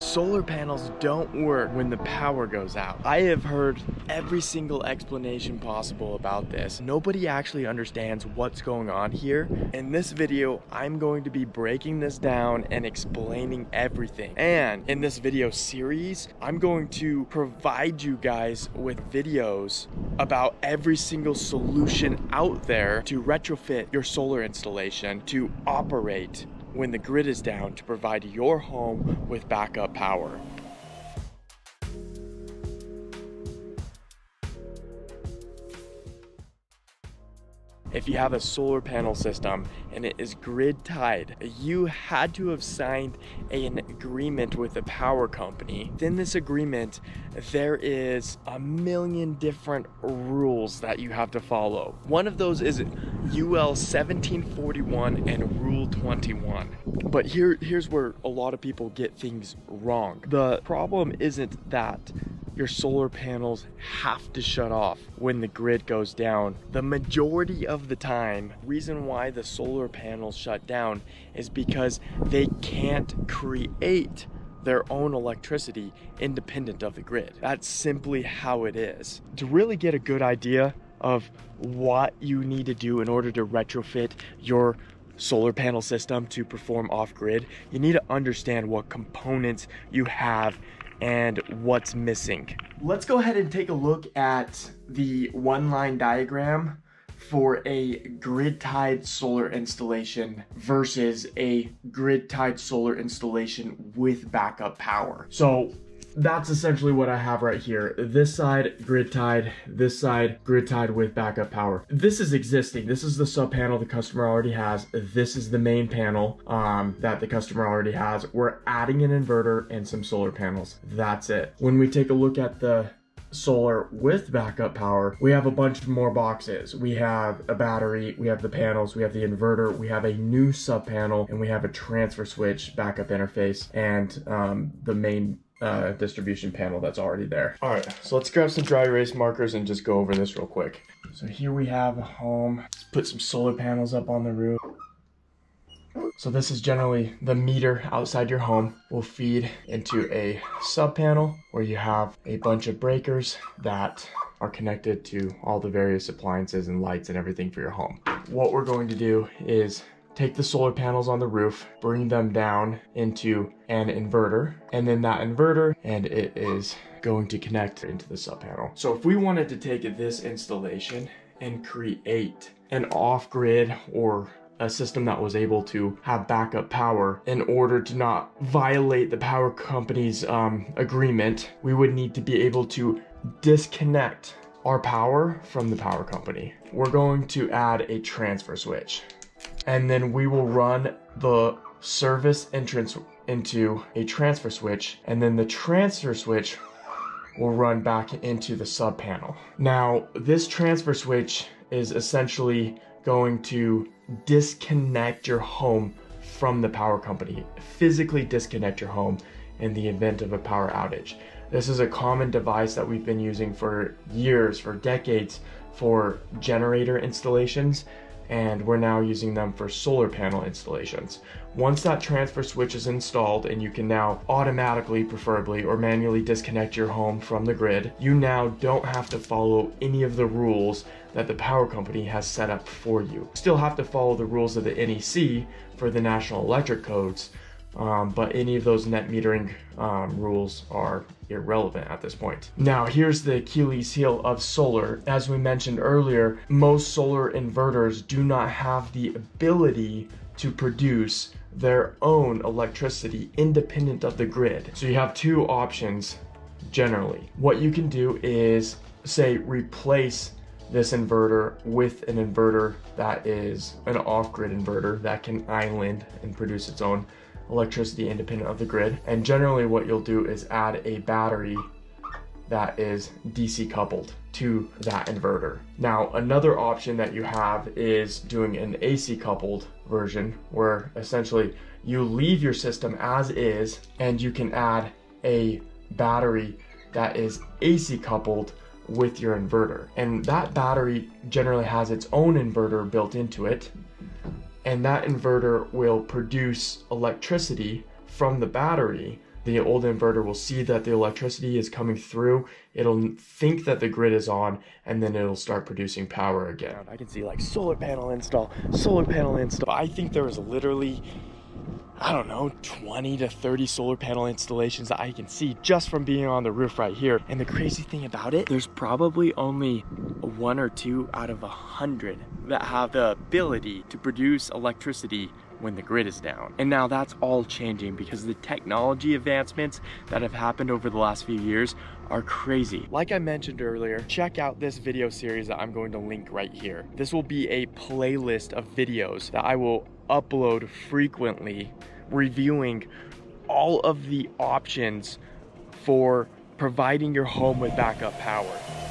Solar panels don't work when the power goes out. I have heard every single explanation possible about this. Nobody actually understands what's going on here. In this video, I'm going to be breaking this down and explaining everything. And in this video series, I'm going to provide you guys with videos about every single solution out there to retrofit your solar installation to operate when the grid is down to provide your home with backup power. If you have a solar panel system and it is grid tied, you had to have signed an agreement with the power company. Within this agreement, there is a million different rules that you have to follow. One of those is UL 1741 and Rule 21. But here's where a lot of people get things wrong. The problem isn't that your solar panels have to shut off when the grid goes down. The majority of the time, reason why the solar panels shut down is because they can't create their own electricity independent of the grid. That's simply how it is. To really get a good idea of what you need to do in order to retrofit your solar panel system to perform off-grid, you need to understand what components you have and what's missing. Let's go ahead and take a look at the one-line diagram for a grid-tied solar installation versus a grid-tied solar installation with backup power. So that's essentially what I have right here. This side grid tied, this side grid tied with backup power. This is existing. This is the sub panel the customer already has. This is the main panel that the customer already has. We're adding an inverter and some solar panels. That's it. When we take a look at the solar with backup power, we have a bunch more boxes. We have a battery, we have the panels, we have the inverter, we have a new sub panel, and we have a transfer switch backup interface, and the main distribution panel that's already there. All right, so let's grab some dry erase markers and just go over this real quick. So here we have a home. Let's put some solar panels up on the roof. So this is generally the meter outside your home will feed into a sub panel where you have a bunch of breakers that are connected to all the various appliances and lights and everything for your home. What we're going to do is take the solar panels on the roof, bring them down into an inverter, and then that inverter, and it is going to connect into the sub panel. So if we wanted to take this installation and create an off-grid or a system that was able to have backup power in order to not violate the power company's agreement, we would need to be able to disconnect our power from the power company. We're going to add a transfer switch, and then we will run the service entrance into a transfer switch, and then the transfer switch will run back into the sub panel. Now, this transfer switch is essentially going to disconnect your home from the power company, physically disconnect your home in the event of a power outage. This is a common device that we've been using for years, for decades, for generator installations, and we're now using them for solar panel installations. Once that transfer switch is installed and you can now automatically, preferably, or manually disconnect your home from the grid, you now don't have to follow any of the rules that the power company has set up for you. Still have to follow the rules of the NEC for the National Electric Codes, but any of those net metering rules are irrelevant at this point. Now, here's the Achilles heel of solar. As we mentioned earlier, most solar inverters do not have the ability to produce their own electricity independent of the grid. So you have two options generally. What you can do is, say, replace this inverter with an inverter that is an off-grid inverter that can island and produce its own electricity independent of the grid. And generally what you'll do is add a battery that is DC coupled to that inverter. Now, another option that you have is doing an AC coupled version, where essentially you leave your system as is and you can add a battery that is AC coupled with your inverter. And that battery generally has its own inverter built into it, and that inverter will produce electricity from the battery The old inverter will see that the electricity is coming through, it'll think that the grid is on, and then it'll start producing power again. I can see like solar panel install, solar panel install. I think there is literally, I don't know, 20 to 30 solar panel installations that I can see just from being on the roof right here. And the crazy thing about it, there's probably only 1 or 2 out of 100 that have the ability to produce electricity when the grid is down. And now that's all changing because the technology advancements that have happened over the last few years are crazy. Like I mentioned earlier, check out this video series that I'm going to link right here. This will be a playlist of videos that I will upload frequently, reviewing all of the options for providing your home with backup power.